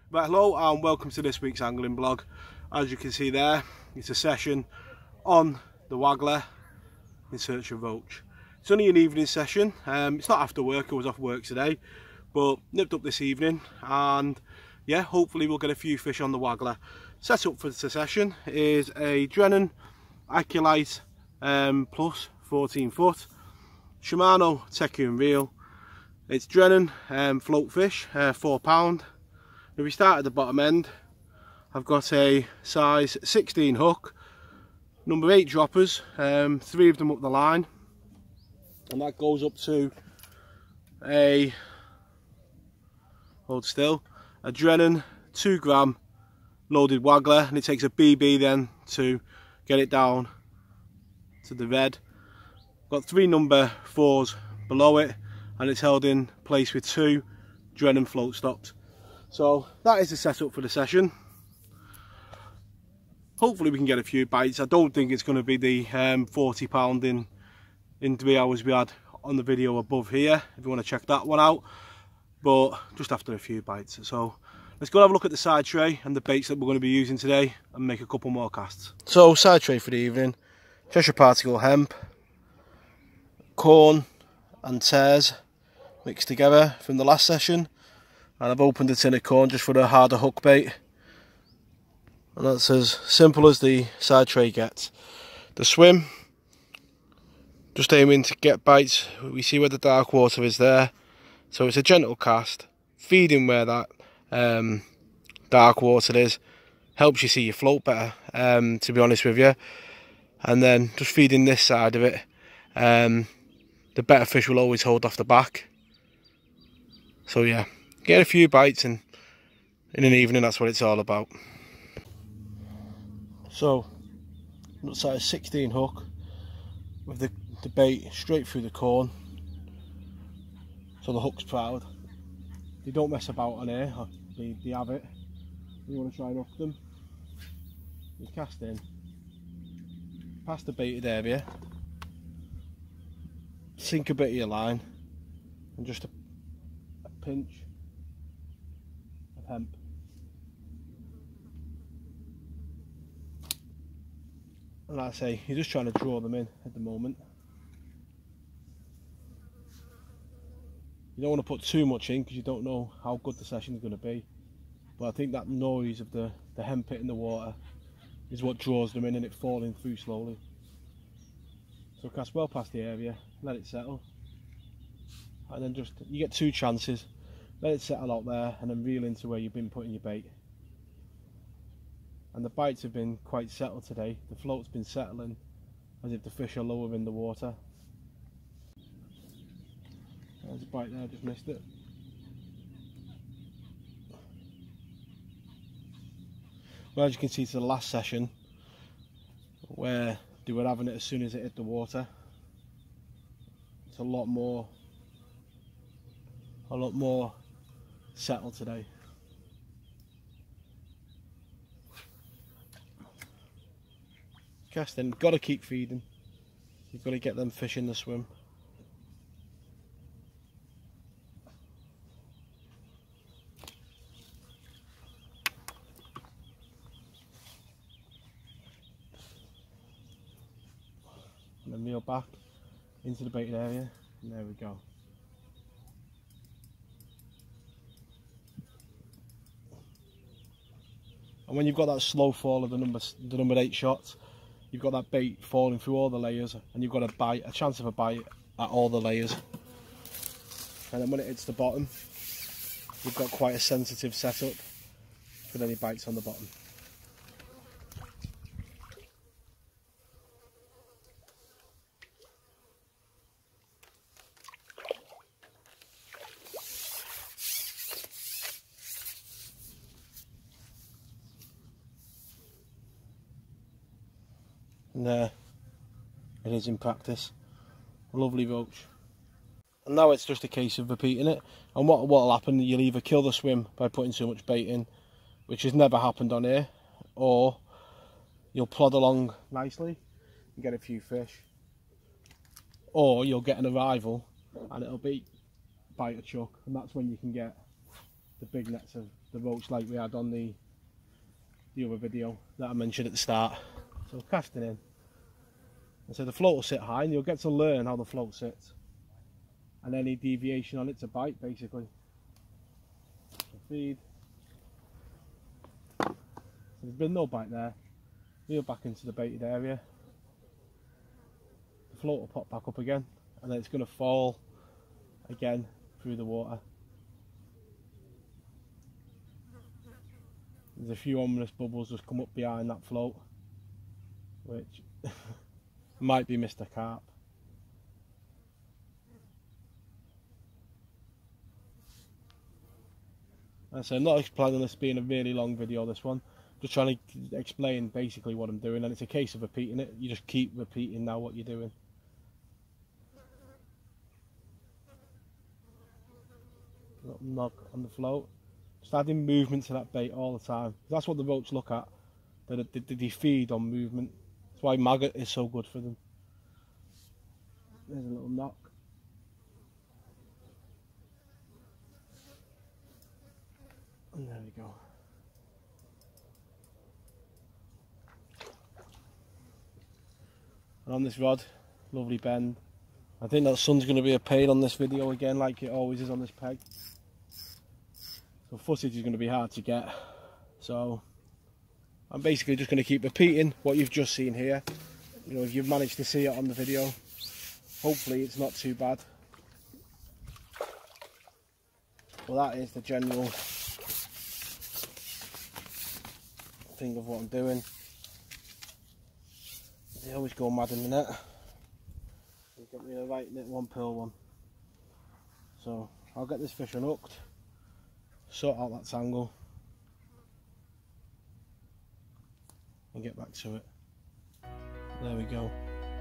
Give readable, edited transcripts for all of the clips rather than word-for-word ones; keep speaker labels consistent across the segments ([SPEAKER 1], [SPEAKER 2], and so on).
[SPEAKER 1] Right, hello and welcome to this week's angling blog. As you can see there, it's a session on the Waggler in search of roach. It's only an evening session. It's not after work. I was off work today, but nipped up this evening, and yeah, hopefully we'll get a few fish on the Waggler. Set up for the session is a Drennan Aculite Plus 14 foot Shimano Techium reel. It's Drennan float fish, £4. If we start at the bottom end, I've got a size 16 hook, number 8 droppers, 3 of them up the line, and that goes up to a, hold still, a Drennan 2 gram loaded Waggler, and it takes a BB then to get it down to the red. Got 3 number 4s below it, and it's held in place with 2 Drennan float stops. So that is the setup for the session. Hopefully we can get a few bites. I don't think it's going to be the 40 pound in 3 hours we had on the video above here, if you want to check that one out, but just after a few bites. So let's go have a look at the side tray and the baits that we're going to be using today and make a couple more casts. So side tray for the evening: Cheshire Particle hemp, corn and tares mixed together from the last session, and I've opened a tin of corn just for a harder hook bait, and that's as simple as the side tray gets. The swim, just aiming to get bites. We see where the dark water is there, so it's a gentle cast, feeding where that dark water is, helps you see your float better, to be honest with you, and then just feeding this side of it. The better fish will always hold off the back. So yeah, get a few bites, and in an evening that's what it's all about. So looks like a 16 hook with the bait straight through the corn, so the hook's proud. They don't mess about on here, they have it. You want to try and hook them, you cast in past the baited area, sink a bit of your line, and just a pinch of hemp. And like I say, you're just trying to draw them in at the moment. You don't want to put too much in because you don't know how good the session is going to be. But I think that noise of the hemp hitting the water is what draws them in, and it falling through slowly. So cast well past the area, let it settle, and then just, you get 2 chances. Let it settle out there and then reel into where you've been putting your bait. And the bites have been quite settled today. The float's been settling as if the fish are lower in the water. There's a bite there, I just missed it. Well, as you can see, to the last session where they were having it as soon as it hit the water. It's a lot more settled today. Casting, got to keep feeding. You've got to get them fish in the swim. And then reel back into the baited area, and there we go. And when you've got that slow fall of the number 8 shots, you've got that bait falling through all the layers, and you've got a chance of a bite at all the layers. And then when it hits the bottom, you've got quite a sensitive setup for any bites on the bottom. And there it is in practice. A lovely roach. And now it's just a case of repeating it. And what'll happen, you'll either kill the swim by putting too much bait in, which has never happened on here, or you'll plod along nicely and get a few fish, or you'll get an arrival and it'll be bite a chuck, and that's when you can get the big nets of the roach like we had on the other video that I mentioned at the start. So casting in, and so the float will sit high, and you'll get to learn how the float sits, and any deviation on it to bite basically. So feed. So there's been no bite there. Reel back into the baited area. The float will pop back up again, and then it's going to fall again through the water. There's a few ominous bubbles just come up behind that float, which might be Mr. Carp. And so I'm not planning this being a really long video, this one. Just trying to explain basically what I'm doing, and it's a case of repeating it. You just keep repeating now what you're doing. Little knock on the float. Just adding movement to that bait all the time. That's what the roach look at. They feed on movement. That's why maggot is so good for them. There's a little knock. And there we go. And on this rod, lovely bend. I think that sun's going to be a pain on this video again, like it always is on this peg. So footage is going to be hard to get. So I'm basically just going to keep repeating what you've just seen here. You know, if you've managed to see it on the video, hopefully it's not too bad. Well, that is the general thing of what I'm doing. They always go mad in the net. You've got me a right net one pearl one. So I'll get this fish unhooked, sort out that tangle, and get back to it. There we go.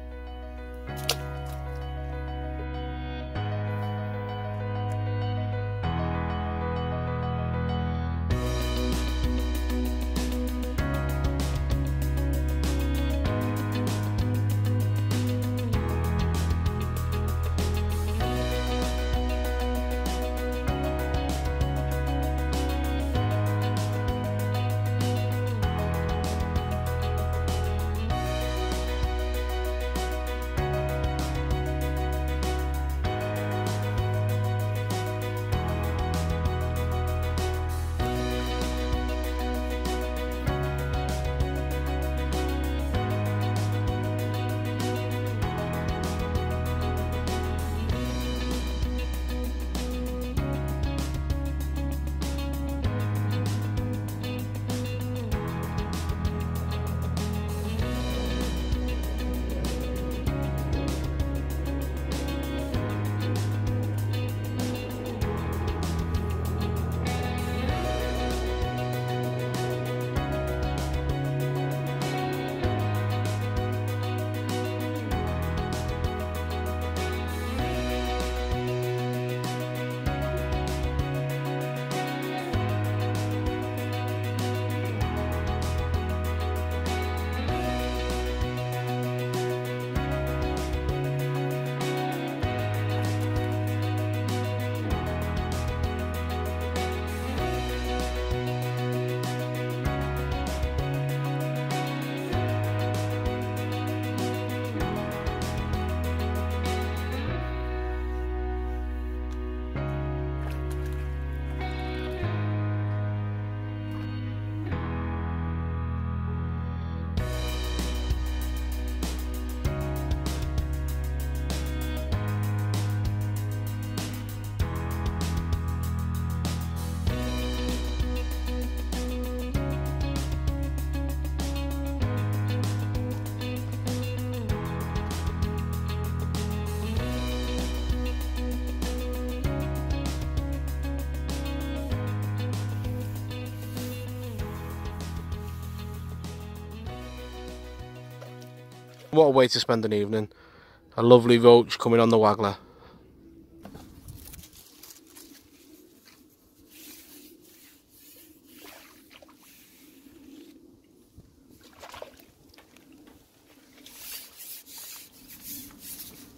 [SPEAKER 1] What a way to spend an evening. A lovely roach coming on the Waggler.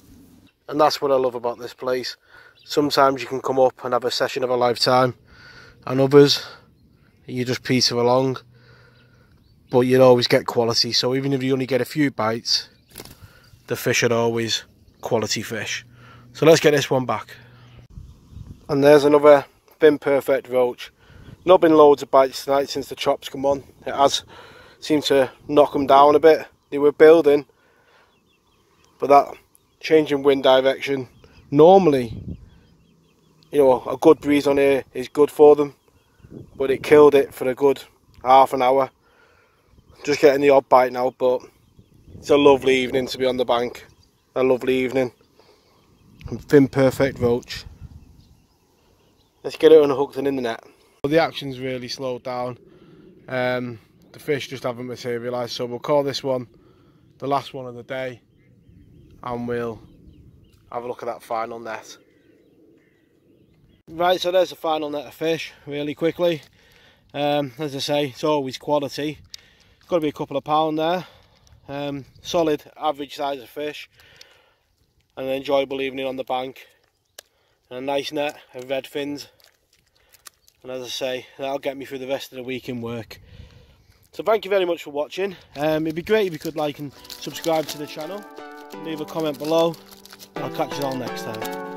[SPEAKER 1] And that's what I love about this place. Sometimes you can come up and have a session of a lifetime. and others you just peter along, but you'd always get quality. So even if you only get a few bites, the fish are always quality fish. So let's get this one back. And there's another thin perfect roach. Not been loads of bites tonight since the chops come on. It has seemed to knock them down a bit. They were building, but that change in wind direction, normally, you know, a good breeze on here is good for them, but it killed it for a good half an hour. Just getting the odd bite now, but it's a lovely evening to be on the bank. A lovely evening. And thin perfect roach. Let's get it unhooked and in the net. Well, the action's really slowed down. The fish just haven't materialised, so we'll call this one the last one of the day, and we'll have a look at that final net. Right, so there's the final net of fish, really quickly. As I say, it's always quality. It's got to be a couple of pound there. Solid, average size of fish, and an enjoyable evening on the bank. And a nice net of red fins. And as I say, that'll get me through the rest of the week in work. So thank you very much for watching. It'd be great if you could like and subscribe to the channel. Leave a comment below. I'll catch you all next time.